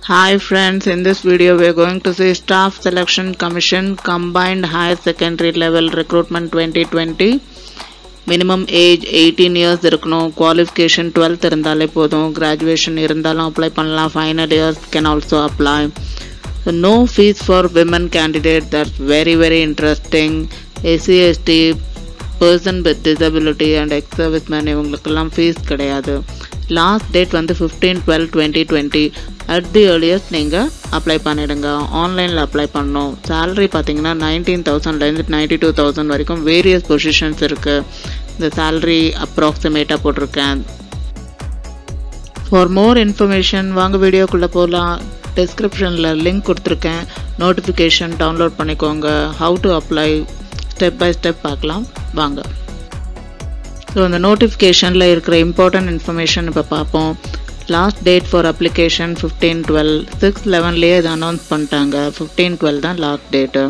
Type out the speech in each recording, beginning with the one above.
Hi friends, in this video we are going to see Staff Selection Commission Combined Higher Secondary Level Recruitment 2020. Minimum age 18 years இருக்கணும், qualification 12th இருந்தாலே போதும், graduation இருந்தாலும் apply பண்ணலாம், final years can also apply. So no fees for women candidate, that's very interesting. SC/ST, person with disability and ex-servicemen இவங்களுக்கெல்லாம் fees கிடையாது. Last date வந்து 15/12/2020 at the earliest நீங்கள் apply பண்ணிடுங்க. ஆன்லைனில் அப்ளை பண்ணணும். சேலரி பார்த்தீங்கன்னா 19,000லேருந்து 92,000 வரைக்கும் வேரியஸ் பொசிஷன்ஸ் இருக்குது. இந்த சேலரி அப்ராக்சிமேட்டாக போட்டிருக்கேன். ஃபார் மோர் இன்ஃபர்மேஷன் வாங்க வீடியோக்குள்ளே போகலாம். டிஸ்கிரிப்ஷனில் லிங்க் கொடுத்துருக்கேன், நோட்டிஃபிகேஷன் டவுன்லோட் பண்ணிக்கோங்க. How to apply step by step பார்க்கலாம் வாங்க. ஸோ இந்த நோட்டிஃபிகேஷனில் இருக்கிற இம்பார்ட்டன்ட் இன்ஃபர்மேஷன் இப்போ பார்ப்போம். லாஸ்ட் டேட் ஃபார் அப்ளிகேஷன் 15/12, 6/11லேயே இதை அனௌன்ஸ் பண்ணிட்டாங்க. 15/12 தான் லாஸ்ட் டேட்டு.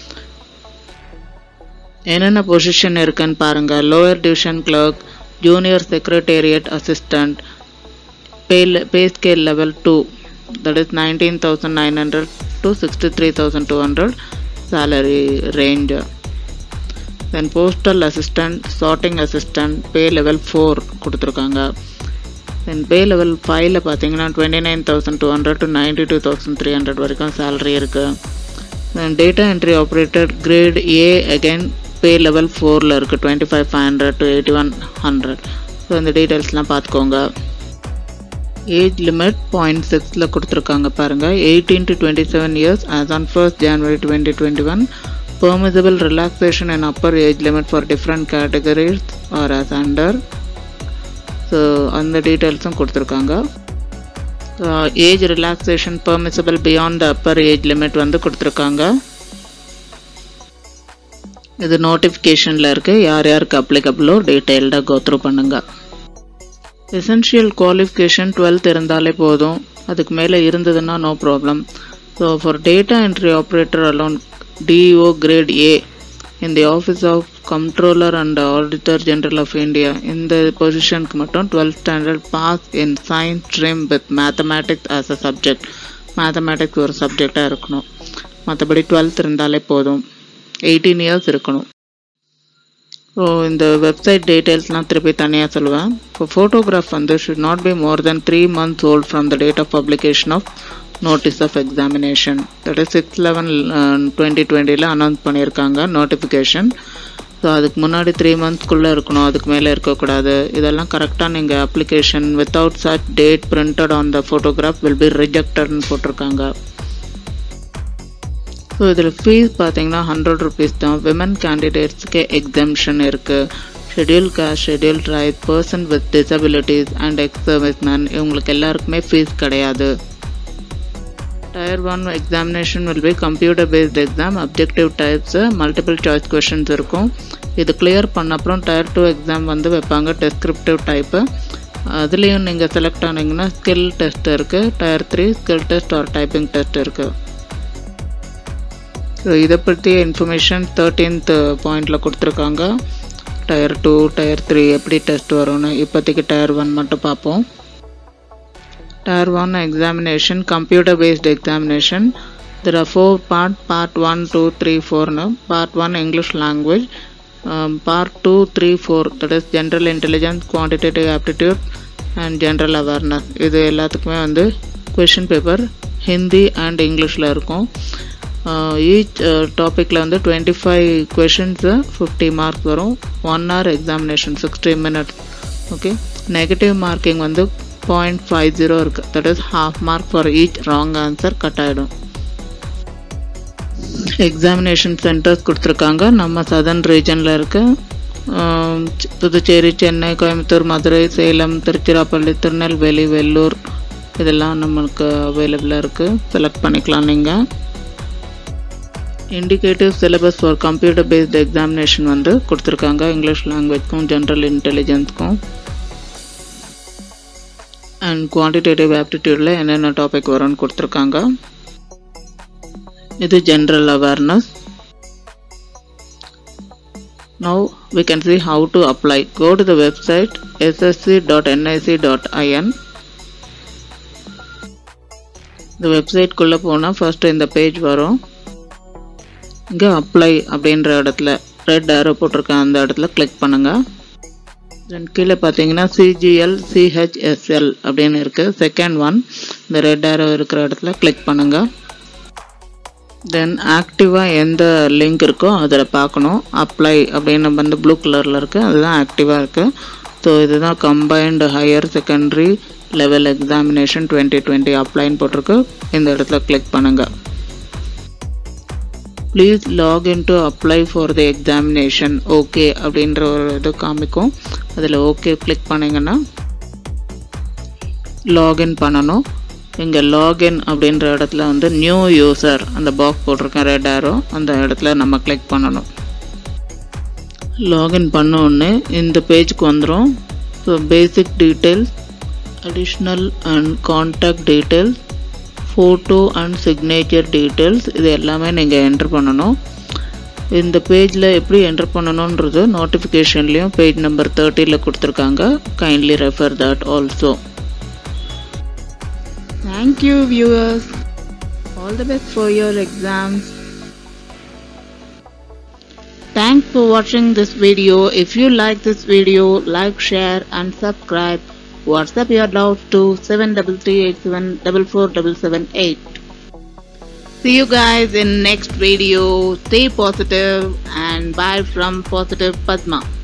என்னென்ன பொசிஷன் இருக்குன்னு பாருங்கள். Lower division clerk, junior secretariat assistant, pay scale level 2, that is 19,900 to 63,200 salary range. Then postal assistant, sorting assistant, pay level 4 கொடுத்துருக்காங்க. தென் பே லெவல் 5ல பார்த்தீங்கன்னா 29,200 to 92,300 வரைக்கும் சேலரி இருக்குது. Then data entry operator grade A again pay level 4ல் இருக்குது, 25,500 to 8,100. So இந்த டீட்டெயில்ஸ்லாம் பார்த்துக்கோங்க. Age limit 0.6ல் கொடுத்துருக்காங்க பாருங்கள். 18 to 27 years as on 1st January 2021. Permissible relaxation in upper age limit for different categories or as under. So அந்த டீட்டெயில்ஸும் கொடுத்துருக்காங்க. Age relaxation permissible beyond the upper age limit வந்து கொடுத்துருக்காங்க. இது நோட்டிஃபிகேஷனில் இருக்குது. யார் யாருக்கு அப்ளிகபிளோ டீட்டெயில்டாக கோத்ரூ பண்ணுங்கள். எசென்ஷியல் குவாலிஃபிகேஷன் 12th இருந்தாலே போதும், அதுக்கு மேலே இருந்ததுன்னா no problem. So for data entry operator alone DO grade A in the office of Comptroller and Auditor General of India, இந்த பொசிஷனுக்கு மட்டும் 12th standard pass in science stream with mathematics as a subject. Mathematics ஒரு சப்ஜெக்டாக இருக்கணும். மற்றபடி 12th இருந்தாலே போதும். 18 years இருக்கணும். ஸோ இந்த வெப்சைட் டீட்டெயில்ஸ்லாம் திருப்பி தனியாக சொல்லுவேன். இப்போ ஃபோட்டோகிராஃப் வந்து should not be more than 3 months old from the date of publication of notice of examination. that is 6/11/2020ல அனௌன்ஸ் பண்ணியிருக்காங்க நோட்டிஃபிகேஷன். ஸோ அதுக்கு முன்னாடி 3 monthsக்குள்ளே இருக்கணும், அதுக்கு மேலே இருக்கக்கூடாது. இதெல்லாம் கரெக்டாக நீங்கள் application without such date printed on the photograph will be ரிஜெக்டட்னு போட்டிருக்காங்க. ஸோ இதில் ஃபீஸ் பார்த்தீங்கன்னா 100 rupees தான். விமன் கேண்டிடேட்ஸ்க்கு எக்ஸம்ஷன் இருக்குது. Schedule caste, schedule tribe, person with disabilities and ex serviceman இவங்களுக்கு எல்லாருக்குமே ஃபீஸ் கிடையாது. Tier 1 examination will be computer based exam, objective types, multiple choice questions இருக்கும். இது கிளியர் பண்ண அப்புறம் Tier 2 எக்ஸாம் வந்து வைப்பாங்க, டெஸ்கிரிப்டிவ் டைப்பு. அதுலேயும் நீங்கள் செலக்ட் ஆனீங்கன்னா ஸ்கில் டெஸ்ட் இருக்குது. Tier 3 skill test or typing test இருக்குது. ஸோ இதை பற்றிய இன்ஃபர்மேஷன் 13th பாயிண்டில் கொடுத்துருக்காங்க. Tier 2, Tier 3 எப்படி டெஸ்ட் வரும்னு. இப்போதைக்கு Tier 1 மட்டும் பார்ப்போம். Tier 1 examination, computer based examination. There are 4 parts, part 1, 2, 3, 4. Part 1 English language, part 2, 3, 4 that is general intelligence, quantitative aptitude and general awareness. இது எல்லாத்துக்குமே வந்து question paper ஹிந்தி அண்ட் இங்கிலீஷில் இருக்கும். ஈச் டாப்பிக்கில் வந்து 25 questions, 50 marks வரும். 1 hour examination, 60 minutes. Okay, negative marking வந்து 0.50 இருக்குது. That is half mark for each wrong answer cut ஆகிடும். எக்ஸாமினேஷன் சென்டர்ஸ் கொடுத்துருக்காங்க. நம்ம சதர்ன் ரீஜனில் இருக்கு. புதுச்சேரி, சென்னை, கோயம்புத்தூர், மதுரை, சேலம், திருச்சிராப்பள்ளி, திருநெல்வேலி, வெள்ளூர் இதெல்லாம் நம்மளுக்கு அவைலபிளாக இருக்குது. செலக்ட் பண்ணிக்கலாம் நீங்கள். Indicative syllabus for computer based examination வந்து கொடுத்துருக்காங்க. இங்கிலீஷ் லாங்குவேஜ்க்கும் ஜென்ரல் இன்டெலிஜென்ஸ்க்கும் அண்ட் குவான்டிடேட்டிவ் ஆப்டிடியூடில் என்னென்ன டாபிக் வரும்னு கொடுத்துருக்காங்க. இது general awareness. Now we can see how to apply. Go to the website ssc.nic.in. இந்த வெப்சைட்குள்ளே போனால் ஃபர்ஸ்ட் இந்த பேஜ் வரும். இங்கே அப்ளை அப்படின்ற இடத்துல ரெட் ஆரோ போட்டிருக்கேன், அந்த இடத்துல கிளிக் பண்ணுங்கள். தென் கீழே பார்த்தீங்கன்னா CGL CHSL அப்படின்னு இருக்குது. செகண்ட் ஒன் இந்த ரெட் ஆரோ இருக்கிற இடத்துல கிளிக் பண்ணுங்கள். தென் ஆக்டிவாக எந்த லிங்க் இருக்கோ அதில் பார்க்கணும். அப்ளை அப்படின்னு வந்து ப்ளூ கலரில் இருக்குது, அதுதான் ஆக்டிவாக இருக்குது. ஸோ இதுதான் combined higher secondary level examination 2020 அப்ளைன்னு போட்டிருக்கு. இந்த இடத்துல கிளிக் பண்ணுங்கள். Please login to apply for the examination okay அப்படின்ற ஒரு இது காமிக்கும். அதில் ஓகே கிளிக் பண்ணிங்கன்னா லாகின் பண்ணணும். இங்கே லாகின் அப்படின்ற இடத்துல வந்து நியூ யூசர் அந்த பாக்ஸ் போட்டிருக்கேன் ரெட் ஆரோ, அந்த இடத்துல நம்ம கிளிக் பண்ணணும். லாகின் பண்ணோடனே இந்த பேஜுக்கு வந்துடும். So basic details, additional and contact details, photo and signature details, இது எல்லாமே நீங்கள் என்ட்ரு பண்ணணும். இந்த பேஜில் எப்படி என்ட்ரு பண்ணணுன்றது நோட்டிஃபிகேஷன்லேயும் பேஜ் நம்பர் 30 கொடுத்துருக்காங்க. Kindly refer that also. Thank you viewers. All the best for your exams. Thanks for watching this video. If you like this video, like, share and subscribe. WhatsApp your doubts to 7338744778. See you guys in next video. Stay positive and bye from Positive Padma.